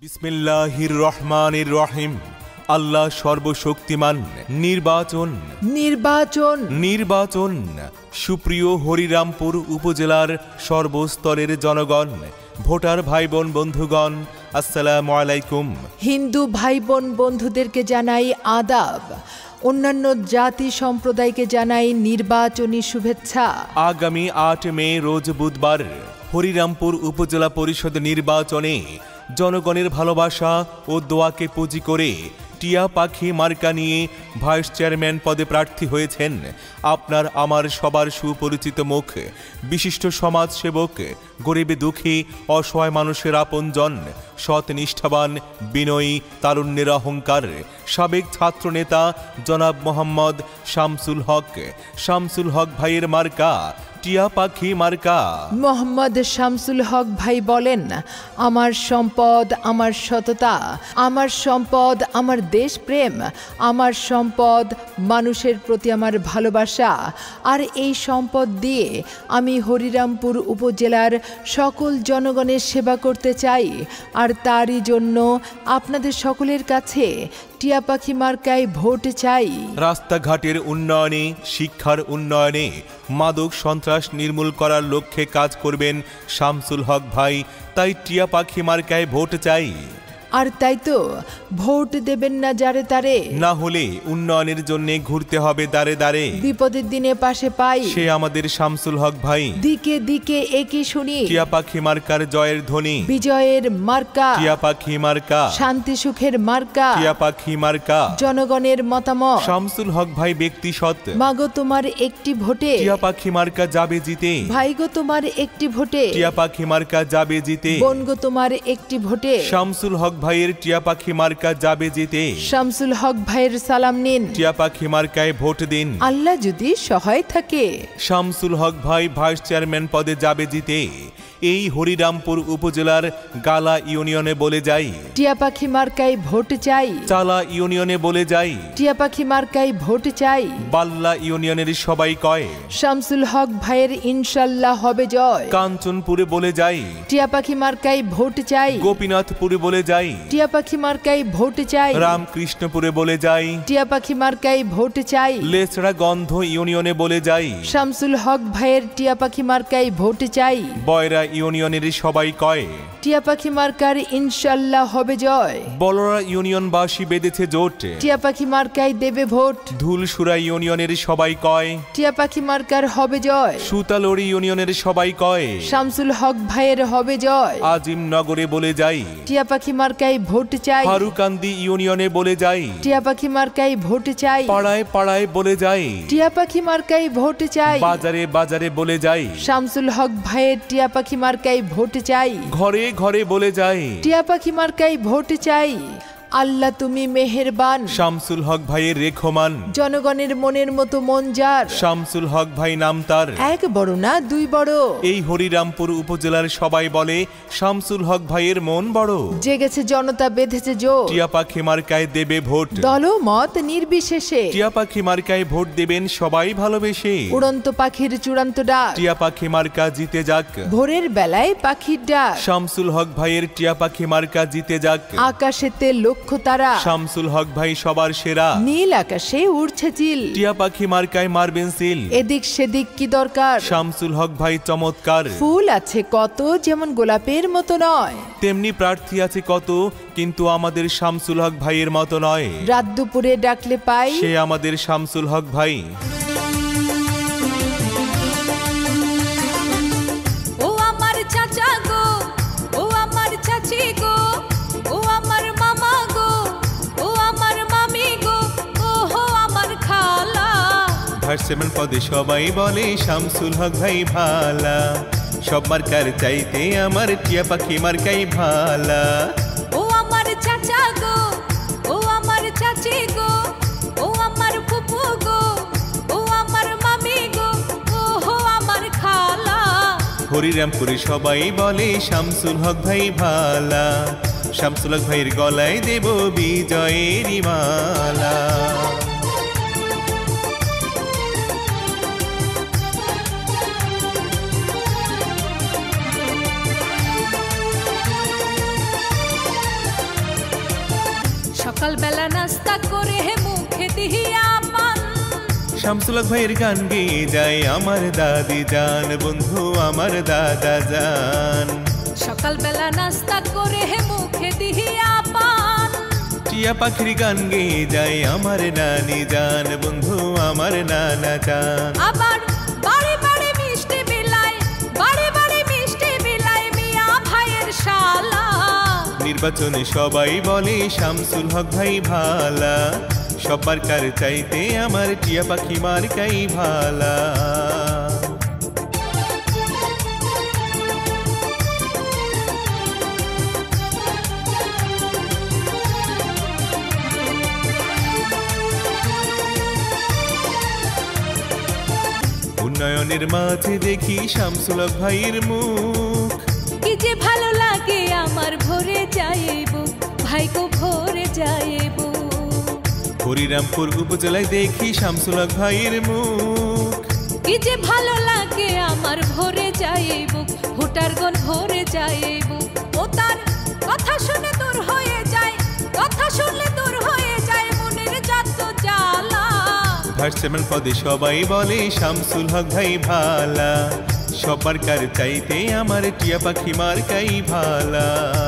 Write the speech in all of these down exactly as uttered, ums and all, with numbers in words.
বিসমিল্লাহির রহমানির রহিম। আল্লাহ সর্বশক্তিমান। নির্বাচন নির্বাচন নির্বাচন সুপ্রিয় হরিরামপুর উপজেলার সর্বস্তরের জনগণ, ভোটার ভাই বোন বন্ধুগণ, আসসালামু আলাইকুম। হিন্দু ভাই বোন বন্ধুদেরকে জানাই আদাব, অন্যান্য জাতি সম্প্রদায়কে জানাই নির্বাচনী শুভেচ্ছা। আগামী আট মে রোজ বুধবার হরিরামপুর উপজেলা পরিষদ নির্বাচনে জনগণের ভালোবাসা ও দোয়াকে পুঁজি করে টিয়া পাখি মার্কা নিয়ে ভাইস চেয়ারম্যান পদে প্রার্থী হয়েছেন আপনার আমার সবার সুপরিচিত মুখ, বিশিষ্ট সমাজসেবক, গরিবে দুঃখী অসহায় মানুষের আপনজন, সৎ নিষ্ঠাবান, বিনয়ী, তারুণ্যের অহংকার, সাবেক ছাত্রনেতা জনাব মোহাম্মদ শামসুল হক। শামসুল হক ভাইয়ের মার্কা টিয়া পাখি মার্কা। মোহাম্মদ শামসুল হক ভাই বলেন, আমার সম্পদ আমার সততা, আমার সম্পদ আমার দেশপ্রেম, আমার সম্পদ মানুষের প্রতি আমার ভালোবাসা। আর এই সম্পদ দিয়ে আমি হরিরামপুর উপজেলার সকল জনগণের সেবা করতে চাই। আর তারই জন্য আপনাদের সকলের কাছে টিয়া পাখি মার্কায় ভোট চাই। রাস্তাঘাটের উন্নয়নে, শিক্ষার উন্নয়নে, মাদক সন্ত্রাস নির্মূল করার লক্ষ্যে কাজ করবেন শামসুল হক ভাই। তাই টিয়া পাখি মার্কায় ভোট চাই। আর তাই তো ভোট দেবেন না যারে তারে, না হলে উন্নয়নের জন্য ঘুরতে হবে দাঁড়ে দাঁড়ে। বিপদের দিনে পাশে পাই সে আমাদের শামসুল হক ভাই। দিকে দিকে একই শুনি টিয়া পাখি মার্কার জয়ের ধ্বনি। বিজয়ের মার্কা টিয়া পাখি মার্কা, শান্তি সুখের মার্কা, টিয়া পাখি মার্কা, জনগণের মতামত। শামসুল হক ভাই ব্যক্তি সৎ। মাগো তোমার একটি ভোটে টিয়া পাখি মার্কা যাবে জিতে। ভাইগো তোমার একটি ভোটে টিয়া পাখি মার্কা যাবে জিতে। বোনগো তোমার একটি ভোটে শামসুল হক ভাইয়ের টিয়া পাখি মার্কা যাবে জিতে। শামসুল হক ভাইয়ের সালাম নিন, টিয়া পাখি মার্কায় ভোট দিন। আল্লাহ যদি সহায় থাকে শামসুল হক ভাই ভাইস চেয়ারম্যান পদে যাবে জিতে। এই হরিরামপুর উপজেলার গালা ইউনিয়নে বলে যাই, টিয়া পাখি মার্কায় ভোট চাই। চালা ইউনিয়নে বলে যাই, টিয়া পাখি মার্কায় ভোট চাই। বাল্লা ইউনিয়নের সবাই কয়, শামসুল হক ভাইয়ের ইনশাল্লাহ হবে জয়। কাঞ্চনপুরে বলে যাই, টিয়া পাখি মার্কায় ভোট চাই। গোপীনাথপুরে বলে যাই, টিয়া পাখি মার্কায় ভোট চাই। রামকৃষ্ণপুরে বলে যাই, টিয়া পাখি মার্কায় ভোট চাই। লেসড়া গন্ধ ইউনিয়নে বলে যাই, শামসুল হক ভাইয়ের টিয়া পাখি মার্কায় ভোট চাই। বয়রা ইউনিয়নের সবাই কয়, টিয়া পাখি মার্কার ইনশাল্লাহ হবে জয়। বলরা ইউনিয়নবাসী বেঁধেছে জোট, টিয়া পাখি মার্কায় দেবে ভোট। ধুলসুরা ইউনিয়নের সবাই কয়, টিয়া পাখি মার্কার হবে জয়। সুতালড়ি ইউনিয়নের সবাই কয়, শামসুল হক ভাইয়ের হবে জয়। আজিমনগরে বলে যাই, টিয়া পাখি মার্কায় ভোট চাই। ফারুকান্দি ইউনিয়নে বলে যাই, টিয়া পাখি মার্কায় ভোট চাই। পাড়ায় পাড়ায় বলে যাই, টিয়া পাখি মার্কায় ভোট চাই। বাজারে বাজারে বলে যাই, শামসুল হক ভাইয়ের টিয়া পাখি মার্কায় ভোট চাই। ঘরে ঘরে বলে যাই, টিয়া পাখি মার্কায় ভোট চাই। আল্লাহ তুমি মেহেরবান, শামসুল হক ভাইয়ের রেখমান, জনগণের মনের মতো মন যার। শামসুল হক ভাই নাম তার, এক বড় না দুই বড়। এই হরিরামপুর উপজেলার সবাই বলে শামসুল হক ভাইয়ের মন বড়। জেগেছে জনতা বেঁধেছে জোর, টিয়া পাখি মার্কায় দেবে ভোট। দল মত নির্বিশেষে টিয়া পাখি মার্কায় ভোট দেবেন সবাই ভালোবেসে। উড়ন্ত পাখির চূড়ান্ত ডাক, টিয়া পাখি মার্কা জিতে যাক। ভোরের বেলায় পাখির ডাক, শামসুল হক ভাইয়ের টিয়া পাখি মার্কা জিতে যাক। আকাশেতে লক্ষ্য তারা, শামসুল হক ভাই সবার সেরা। নীল আকাশে উড়ছে চিল, টিয়া পাখি মার্কায় মারবেন সিল। এদিক সেদিক কি দরকার, শামসুল হক ভাই চমৎকার। ফুল আছে কত যেমন গোলাপের মতো নয়, তেমনি প্রার্থী আছে কত কিন্তু আমাদের শামসুল হক ভাইয়ের মতো নয়। রাত দুপুরে ডাকলে পাই, সে আমাদের শামসুল হক ভাই। ও আমার চাচা গো, ও আমার চাচি গো, ও আমার মামা গো, ও আমার মামি গো, ও হো আমার খালা। ভাইস চেয়ারম্যান পদে সবাই বলে শামসুল হক ভাই ভালা। সব মার্কার চাইতে আমার টিয়া পাখি মার্কাই ভালা। ও আমার চাচা গো, ও আমার চাচি গো, ও আমার ফুপু গো, ও আমার মামি গো, ও হো আমার খালা। হরিরামপুরে সবাই বলে শামসুল হক ভাই ভালা। শামসুল হক ভাইয়ের গলায় দেব বিজয়ের মালা। সকালবেলা নাস্তা করে মুখে দিয়া পান। শামসুল হক ভাইয়ের গান গেয়ে যায় আমার দাদি জান, বন্ধু আমার দাদা জান। সকালবেলা নাস্তা করে মুখে দিয়া পান। টিয়া পাখির গান গেয়ে যায় আমার নানি জান, বন্ধু আমার নানা জান। আবার বাড়ি বাড়ি মিষ্টি বিলাই, বাড়ি বাড়ি মিষ্টি বিলাই মিয়া ভাইয়ের শালা। নির্বাচনে সবাই বলে শামসুল হক ভাই ভালা, সবার কার চাইতে আমার টিয়া পাখি মার্কাই ভালা। উন্নয়নের মাঝে দেখি শামসুল হক ভাইয়ের মুখ, কি যে ভালো লাগে আমার ভরে যাইব ভাই গো ভরে যাইব। হরিরামপুর উপজেলায় দেখি শামসুল হক ভাইয়ের মুখ, কি যে ভালো লাগে আমার ভরে যাইব ভোটারগণ ভরে যাইব। ও তার কথা শুনে দূর হয়ে যায়, কথা শুনলে দূর হয়ে যায় মনের যত জ্বালা। ভাইস চেয়ারম্যান পদে সবাই বলে শামসুল হক ভাই ভালা, সবার কার চাইতে আমার টিয়া পাখি মার্কাই ভালা।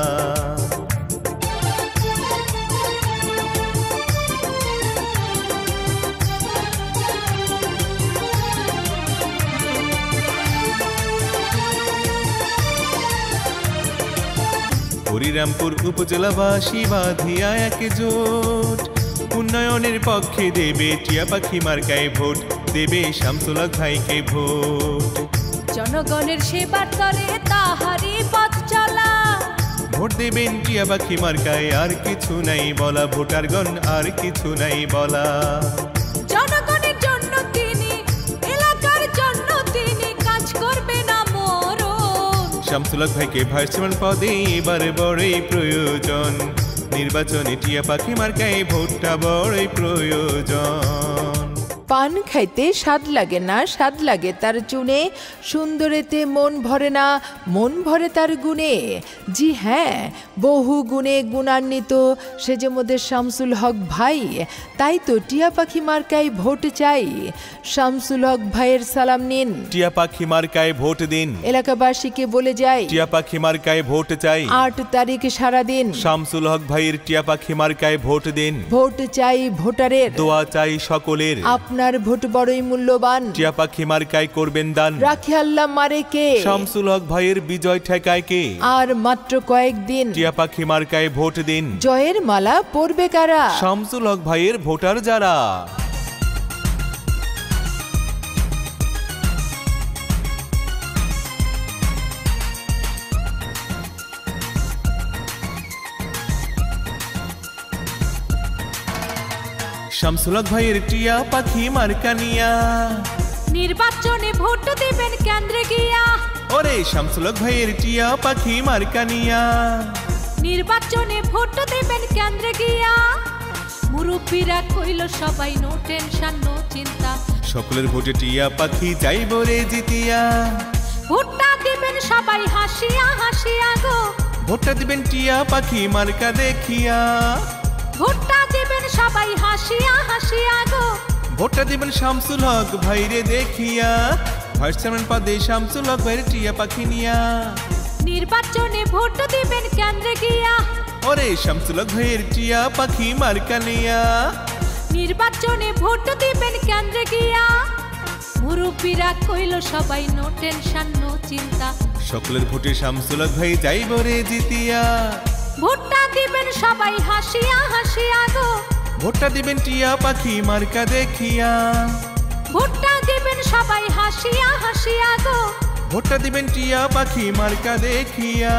হরিরামপুর উপজেলাবাসী বাঁধিয়া একজোট, উন্নয়নের পক্ষে দেবে টিয়া পাখি মার্কায় ভোট, দেবে শামসুল হক ভাইকে ভোট। জনগণের সেবার করে তাহারি পথ চলা, ভোট দেবেন টিয়া পাখি মার্কায় আর কিছু নাই বলা, ভোটারগণ আর কিছু নাই বলা। জনগণের জন্য তিনি, এলাকার জন্য তিনি কাজ করবে না মরণ। শামসুল হক ভাইকে ভাইস চেয়ারম্যান পদে এবারে বড়ই প্রয়োজন, নির্বাচনে টিয়া পাখি মার্কায় ভোটটা বড়ই প্রয়োজন। পান খাইতে স্বাদ লাগে না, স্বাদ লাগে তার চুনে, সুন্দরেতে মন ভরে না, মন ভরে তার গুণে। জি হ্যাঁ, বহু গুণে গুণান্বিত সে যে মোদের শামসুল হক ভাই, তাই তো টিয়া পাখি মার্কায় ভোট চাই। শামসুল হক ভাইয়ের সালাম নিন, টিয়া পাখি মার্কায় ভোট দিন। এলাকাবাসীকে বলে যাই টিয়া পাখি মার্কায় ভোট চাই। আট তারিখ সারাদিন শামসুল হক ভাইয়ের টিয়া পাখি মার্কায় ভোট দিন। ভোট চাই ভোটারের, দোয়া চাই সকলের, আপনার ভোট বড়ই মূল্যবান। টিয়া পাখি মার্কায় করবেন দান, রাখি আল্লাহ মারে কে, শামসুল হক ভাইয়ের বিজয় ঠেকায় কে। আর মাত্র কয়েকদিন, টিয়া পাখি মার্কায় ভোট দিন। জয়ের মালা পরবে কারা, শামসুল হক ভাইয়ের ভোটার যারা। শামসুল হক ভাইয়ের টিয়া পাখি মার্কা নিয়া, নির্বাচনে ভোট দিবেন কেন্দ্রে গিয়া। ওরে শামসুল হক ভাইয়ের টিয়া পাখি মার্কা নিয়া, নির্বাচনে ভোট দিবেন কেন্দ্রে গিয়া। মুরব্বীরা কইল সবাই নো টেনশন নো চিন্তা, সকলের ভোটে টিয়া পাখি যাইব রে জিতিয়া। ভোটটা দিবেন সবাই হাসিয়া হাসিয়া গো, ভোটটা দিবেন টিয়া পাখি মার্কা দেখিয়া। ভোটটা দিবেন সবাই হাসিয়া হাসিয়া গো, ভোটটা দিবেন শামসুল হক ভাইরে দেখিয়া। ভাইস চেয়ারম্যান পদে শামসুল হক ভাইয়ের টিয়া পাখি নিয়া, নির্বাচনে ভোট দিবেন কেন্দ্রে গিয়া। ওরে শামসুল হক ভাইয়ের টিয়া পাখি মার্কা নিয়া, নির্বাচনে ভোট দিবেন কেন্দ্রে গিয়া। মুরব্বীরা কইল সবাই নো টেনশন নো চিন্তা, সকলের ভোটে শামসুল হক ভাই যাইব রে জিতিয়া। ভোটটা দিবেন সবাই হাসিয়া হাসিয়া গো, ভোটটা দিবেন টিয়া পাখি মার্কা দেখিয়া। ভোটটা দিবেন সবাই হাসিয়া হাসিয়া গো, ভোটটা দিবেন টিয়া পাখি মার্কা দেখিয়া।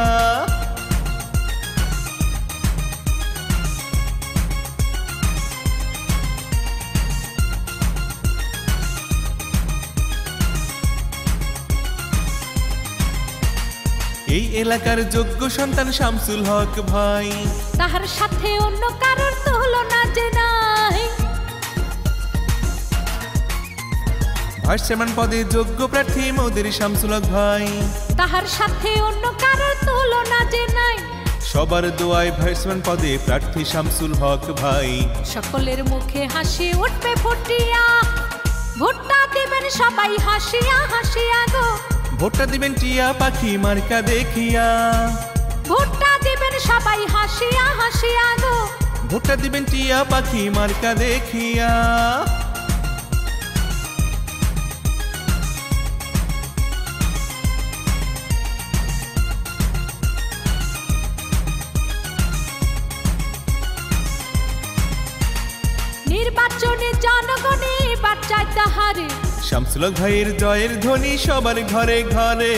এই এলাকার যোগ্য সন্তান শামসুল হক ভাই, তাহার সাথে অন্য কারোর তুলনা যে নাই। ভাইস চেয়ারম্যান পদে যোগ্য প্রার্থী মোদের শামসুল হক ভাই, তাহার সাথে অন্য কারোর তুলনা যে নাই। সবার দোয়ায় ভাইসম্যান পদে প্রার্থী শামসুল হক ভাই। সকলের মুখে হাসি উঠবে ফুটিয়া, ভোটটা দিবেন সবাই হাসিয়া হাসিয়া গো। ভোটটা দিবেন টিয়া পাখি মার্কা দেখিয়া, ভোটটা দিবেন সবাই হাসিয়া হাসিয়া গো। ভোটটা দিবেন টিয়া পাখি মার্কা দেখিয়া। নির্বাচনে জনগণে এবার চায় তাহারে, শামসুল হক ভাইয়ের জয়ের ধ্বনি সবার ঘরে ঘরে।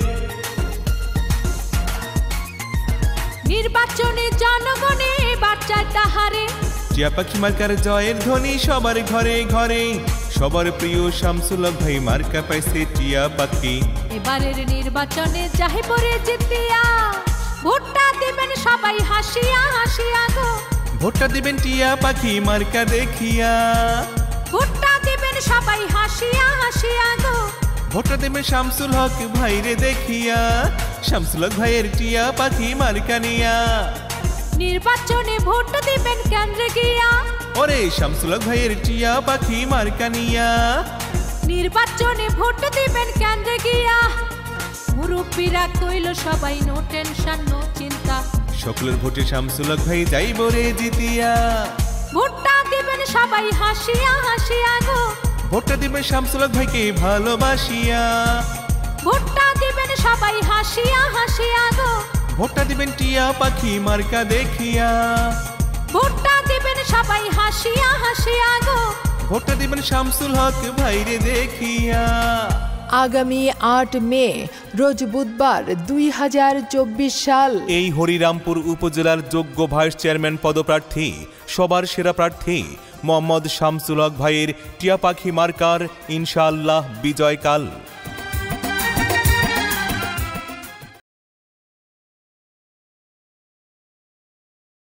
নির্বাচনে জনগণে এবার চায় তাহারে, টিয়া পাখি মার্কার জয়ের ধ্বনি সবার ঘরে ঘরে। সবার প্রিয় শামসুল হক ভাই মার্কা পাইছে টিয়া পাখি। এবারের নির্বাচনে জাহিপুরে জিতিয়া, ভোটটা দিবেন সবাই হাসিয়া হাসিয়া গো। ভোটটা দিবেন টিয়া পাখি মার্কা দেখিয়া, ভোটটা দিবেন সবাই হাসিয়া হাসিয়া গো। ভোটটা দেবেন শামসুল হক ভাইরে দেখিয়া, শামসুল হক ভাইয়ের টিয়া পাখি মার্কা নিয়া। নির্বাচনে ভোট দিবেন কেন্দ্রে গিয়া, ওরে শামসুল হক ভাইয়ের টিয়া পাখি মার্কা নিয়া। নির্বাচনে ভোট দিবেন কেন্দ্রে গিয়া। মুরব্বীরা কইল সবাই নো টেনশন নো চিন্তা, সকলের ভোটে শামসুল হক ভাই যাইব রে জিতিয়া। ভোটটা দিবেন সবাই হাসিয়া হাসিয়া গো। ভোটটা দিবেন শামসুল হক ভাইকে ভালোবাসিয়া, ভোটটা দিবেন সবাই হাসিয়া হাসিয়া গো। ভোটটা দিবেন টিয়া পাখি মার্কা দেখিয়া, ভোটটা দিবেন সবাই হাসিয়া হাসিয়া গো। ভোটটা দিবেন শামসুল হক ভাইরে দেখিয়া। আগামী আট মে রোজ বুধবার দুই হাজার চব্বিশ সাল এই হরিরামপুর উপজেলার যোগ্য ভাইস চেয়ারম্যান পদপ্রার্থী সবার সেরা প্রার্থী মোহাম্মদ শামসুল হক ভাইয়ের টিয়া পাখি মার্কার ইনশাআল্লাহ বিজয়কাল।